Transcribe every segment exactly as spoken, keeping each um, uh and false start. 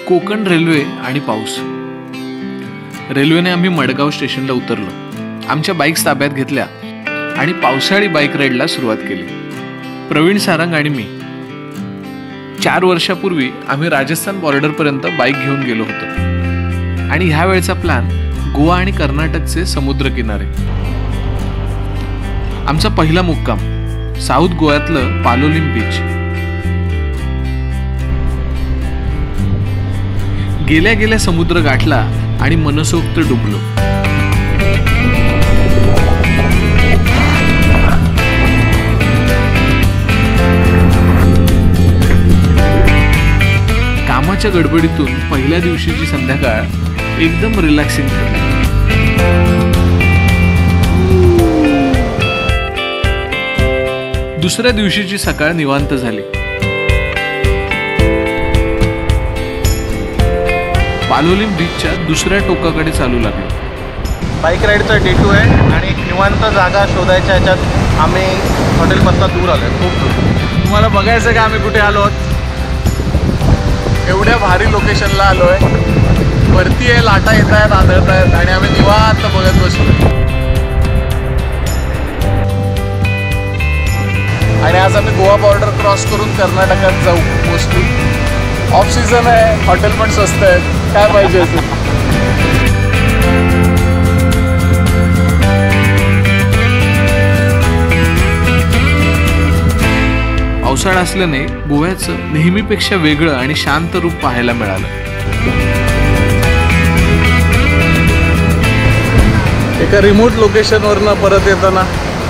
Konkan railway आणि पाऊस. रेल्वेने आम्ही मडगाव स्टेशनला उतरलो, आमच्या बाईक्स ताब्यात घेतल्या आणि पावसाळी बाईक राईडला सुरुवात केली. प्रवीण सारंग आणि मी. चार वर्षापूर्वी आम्ही राजस्थान बॉर्डरपर्यंत बाईक घेऊन गेलो होतो आणि ह्या वेळचा प्लॅन गोवा आणि कर्नाटकचे समुद्र किनारे. आमचा पहिला मुक्काम साऊथ गोव्यातलं पालोलीम बीच. गेल्या गेल्या समुद्र गाठला आणि मनसोक्त डुबलो. कामाच्या गडबडीतून पहिल्या दिवशीची संध्याकाळ एकदम रिलॅक्सिंग ठरली. दुसऱ्या दिवशीची सकाळ निवांत झाली. पालोलीम बीचच्या दुसऱ्या टोकाकडे चालू लागलो. बाईक राईडचा डे टू आहे आणि एक निवांत जागा शोधायच्या ह्याच्यात आम्ही हॉटेलपासून दूर आलो आहे, खूप दूर. तुम्हाला बघायचं का आम्ही कुठे आलो आहोत? एवढ्या भारी लोकेशनला आलो आहे. वरती आहे, लाटा येत आहेत, आदळत आहेत आणि आम्ही निवांत बघत बसलो. आणि आज आम्ही गोवा बॉर्डर क्रॉस करून कर्नाटकात जाऊ. मोस्टली ऑफ सीझन आहे, हॉटेल पण स्वस्त आहेत, काय पाहिजे असेल. पावसाळा असल्याने गोव्याचं नेहमीपेक्षा वेगळं आणि शांत रूप पाहायला मिळालं. एका रिमोट लोकेशनवरनं परत येताना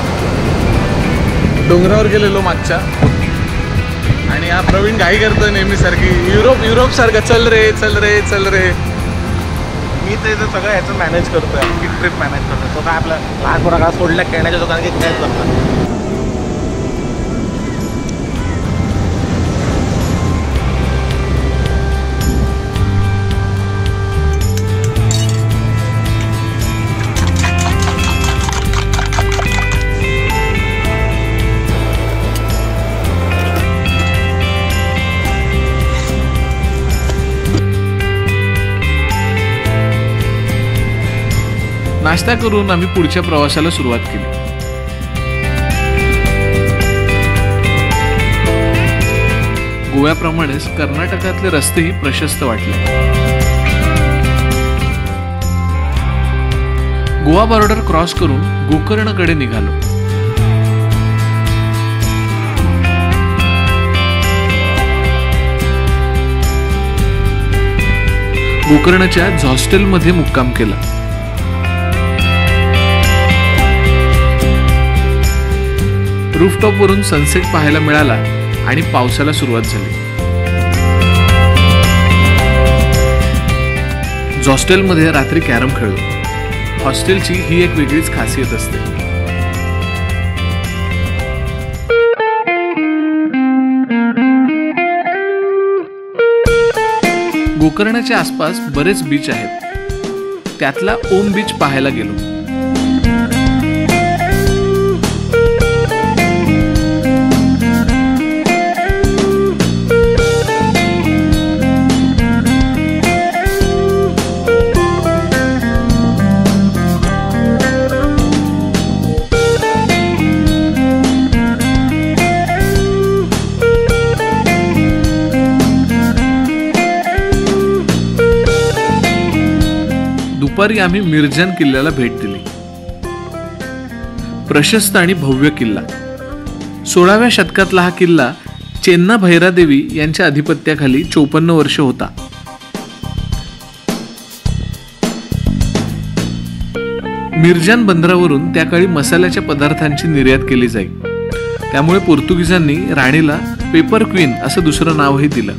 डोंगरावर गेलेलो मागच्या, आणि हा प्रवीण घाई करतोय नेहमीसारखी, युरोप युरोप सारखं चल रे चल रे चल रे. मी ते सगळं ह्याचं मॅनेज करतोय, आमची ट्रिप मॅनेज करतोय. तो काय आपला लहान पोरा सोडल्या खेळण्याच्या दुकानात की खेळत करतात. नाश्ता करून आम्ही पुढच्या प्रवासाला सुरुवात केली. गोव्याप्रमाणेच कर्नाटकातले रस्तेही प्रशस्त वाटले. गोवा बॉर्डर क्रॉस करून गोकर्णकडे निघालो. गोकर्णच्या हॉस्टेलमध्ये मुक्काम केला. रूफटॉप वरून सनसेट पाहायला मिळाला आणि पावसाला सुरुवात झाली. हॉस्टेलमध्ये रात्री कॅरम खेळलो. हॉस्टेलची ही एक वेगळीच खासियत असते. गोकर्णाच्या आसपास बरेच बीच आहेत. त्यातला ओम बीच पाहायला गेलो. दुपारी आम्ही मिर्जन किल्ल्याला भेट दिली. प्रशस्त आणि भव्य किल्ला. सोळाव्या शतकातला हा किल्ला चेन्ना भैरादेवी यांच्या अधिपत्याखाली चोपन्न वर्ष होता. मिर्जन बंदरावरून त्या काळी मसाल्याच्या पदार्थांची निर्यात केली जाई. त्यामुळे पोर्तुगीजांनी राणीला पेपर क्वीन असं दुसरं नावही दिलं.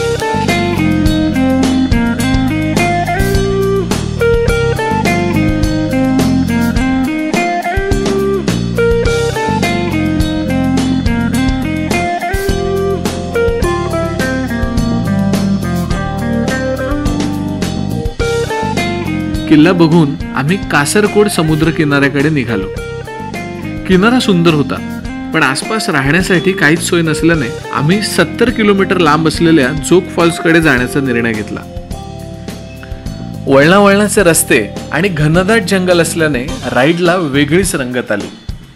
किल्ला बघून आम्ही कासरकोड समुद्र किनाऱ्याकडे निघालो. किनारा सुंदर होता. पण आसपास राहण्यासाठी काहीच सोय नसल्याने आम्ही सत्तर किलोमीटर लांब असलेल्या जोग फॉल्सकडे जाण्याचा निर्णय घेतला. वळणा वळणाचे रस्ते आणि घनदाट जंगल असल्याने राईडला वेगळीच रंगत आली.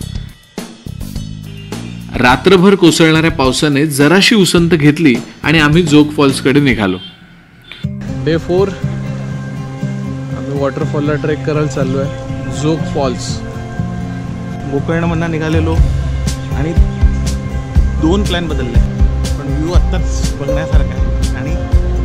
रात्रभर कोसळणाऱ्या पावसाने जराशी उसंत घेतली आणि आम्ही जोग फॉल्सकडे निघालो. डे फोर आम्ही वॉटरफॉलला ट्रेक करायला चाललो आहे. जोग फॉल्स गोकर्णमधनं निघालेलो आणि दोन प्लॅन बदलले, पण व्ह्यू आत्ताच बघण्यासारखा आहे. आणि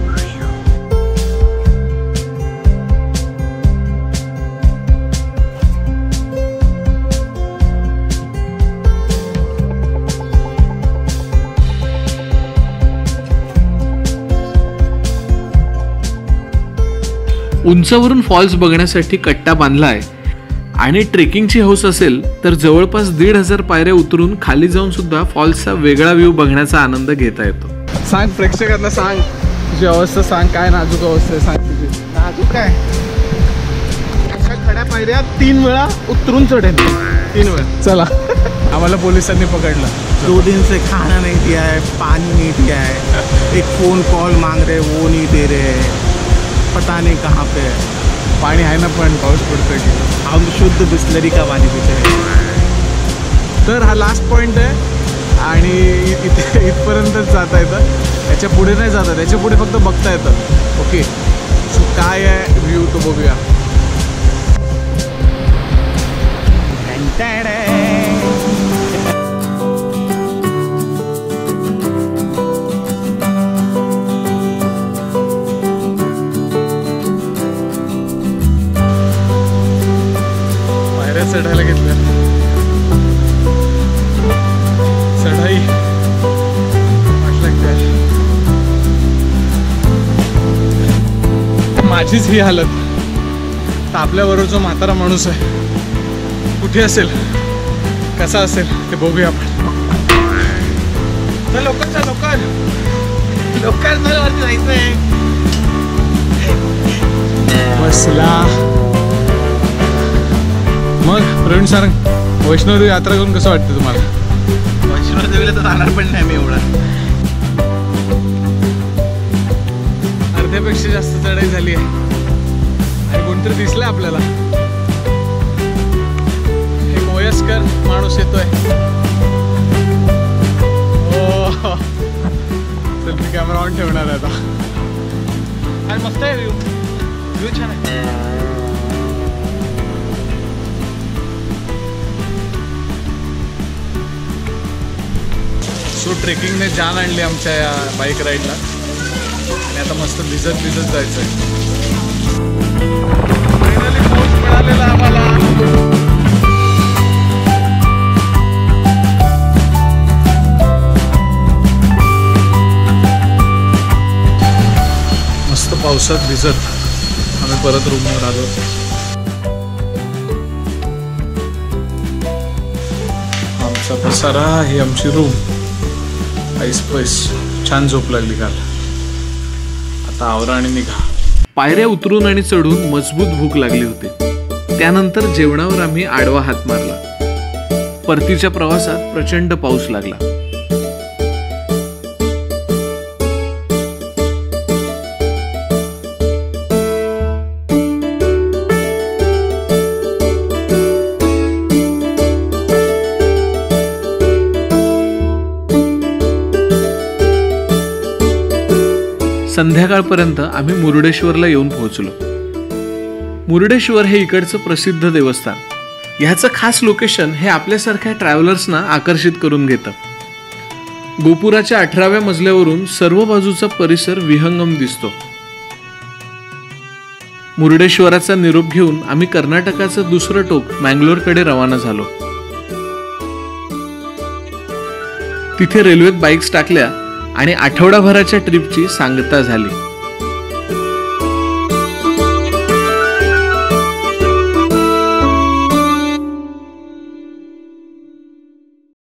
उंचावरून फॉल्स बघण्यासाठी कट्टा बांधलाय आणि ट्रेकिंगची हौस असेल तर जवळपास दीड हजार पायऱ्या उतरून खाली जाऊन सुद्धा फॉल्सचा वेगळा व्ह्यू बघण्याचा आनंद घेता येतो. सांग प्रेक्षकांना, सांग तुझी अवस्था, सांग काय नाजूक अवस्था आहे, सांग तुझी. नाजूक काय, अशा खड्या पायऱ्या तीन वेळा उतरून चढेल, तीन वेळा. चला आम्हाला पोलिसांनी पकडलं. दो दिन से खाना नहीं दिया है, पानी नहीं दिया है, एक फ़ोन कॉल मांग रहे वो नहीं दे रहे, पता नहीं कहाँ पे. पाणी आहे ना, पण पाऊस पडतोय की. हम शुद्ध बिस्लरी का पाणी पिते हैं. तर हा लास्ट पॉईंट आहे आणि इथे इथपर्यंतच जाता येतं, याच्या पुढे नाही जातात, याच्या पुढे फक्त बघता येतं. ओके, सो काय आहे व्ह्यू तो बघूया. चढायला घेतल्या, चढाई माझीच ही हालत. तर आपल्याबरोबर जो म्हातारा माणूस आहे कुठे असेल, कसा असेल ते बघूया आपण. लवकर चल, लवकर लवकर चल, वरती जायचंय. बसला. मग प्रवीण सारंग, वैष्णोदेवी यात्रा करून कसं वाटतं तुम्हाला? वैष्णोदेवीला तर जाणार पण नाही मी एवढा. अर्ध्यापेक्षा जास्त चढाई झाली आहे आणि कोणतरी दिसलंय आपल्याला. एक वयस्कर माणूस येतोय. हो, चल मी कॅमेरा ऑन ठेवणार आहे आता. आणि मस्त आहे व्ह्यू, व्ह्यू छान आहे. सो ट्रेकिंगने जान आणली आमच्या या बाईक राईडला आणि आता मस्त भिजत भिजत जायचं आहे. फायनली पाऊस मिळालेला आम्हाला. मस्त पावसात भिजत आम्ही परत रूमवर आलो. आमचा पसारा, ही आमची रूम. ऐस पैस छान झोप लागली काल. आता आवरा आणि निघा. पायऱ्या उतरून आणि चढून मजबूत भूक लागली होती. त्यानंतर जेवणावर आम्ही आडवा हात मारला. परतीच्या प्रवासात प्रचंड पाऊस लागला. संध्याकाळपर्यंत आम्ही मुरुडेश्वरला येऊन पोहोचलो. मुरुडेश्वर हे इकडचं प्रसिद्ध देवस्थान. ह्याचं खास लोकेशन हे आपल्यासारख्या ट्रॅव्हलर्सना आकर्षित करून घेतं. गोपुराच्या अठराव्या मजल्यावरून सर्व बाजूचा परिसर विहंगम दिसतो. मुरुडेश्वराचा निरोप घेऊन आम्ही कर्नाटकाचं दुसरं टोक मँगलोरकडे रवाना झालो. तिथे रेल्वेत बाईक्स टाकल्या आणि आठवडाभराच्या ट्रिपची सांगता झाली.